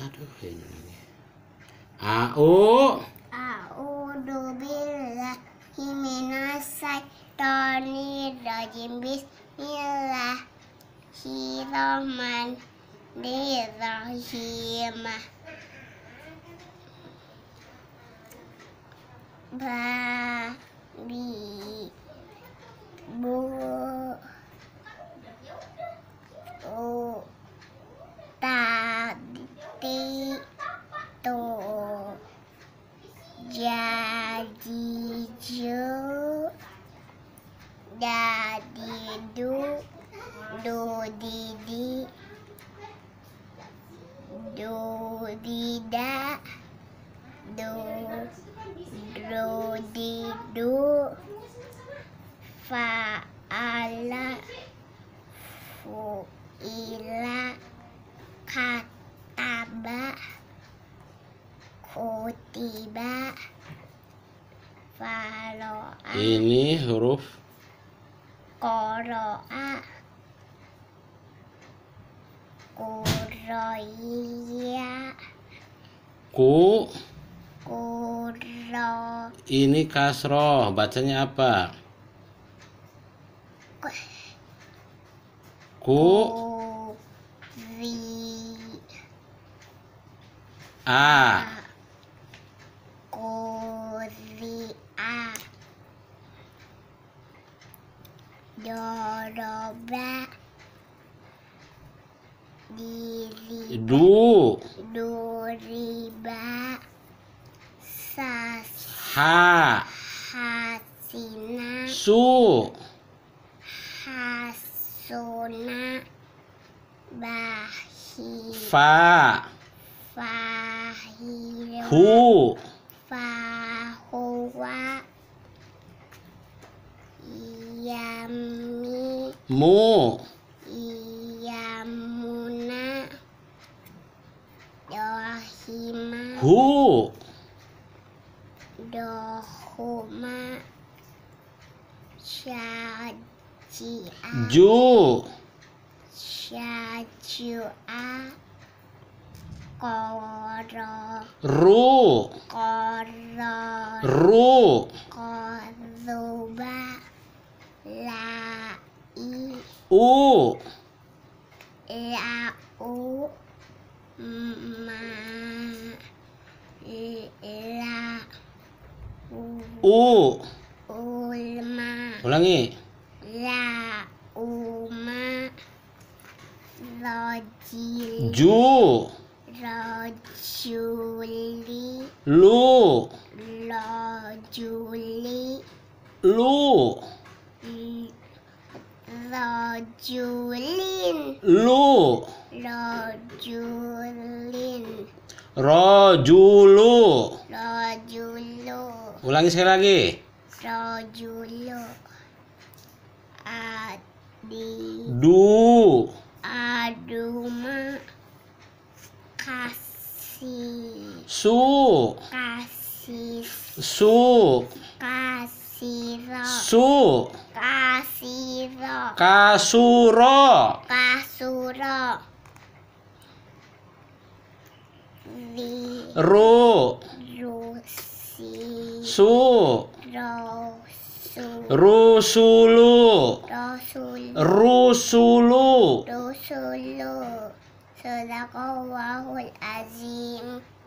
Aduh, ini lagi. A'udzu billahi minasyaitonir rajim. Bismillahirrahmanirrahim. Babi bu tadi tu jadi ju jadi du didi du dida du didu fa'ala fu'ila kataba kutiba fa'alo'a. Ini huruf Qoro'a Qurroya ku. Qurro. Ini kasroh, bacanya apa? Ku Ri a. Quri'a Doroba Du Duriba ha. Hasina Su Hasuna Bahi fa. Fahiru Hu Fahuwa Yami mu. Yamuna Dohima Hu Dohuma Syaji'a ju. Syajua Qoro Ru Qoroba Lai u. Lau Ma La U. Ulma Ulangi. La Uma Rojil Ju. Rojuli Lu. Rojuli Lu. Rojulin Lu. Rojulin Rojulu. Rojulu Ulangi sekali lagi. Rojulu Adi Du. Aduma Kasih Su. Kasih Su. Kasiro Su. Kasiro Kasuro. Kasuro Ru. Rusi Su. Rosu Rusulu. Rosul Rusulu. Rusulu Sadaqallahul azim.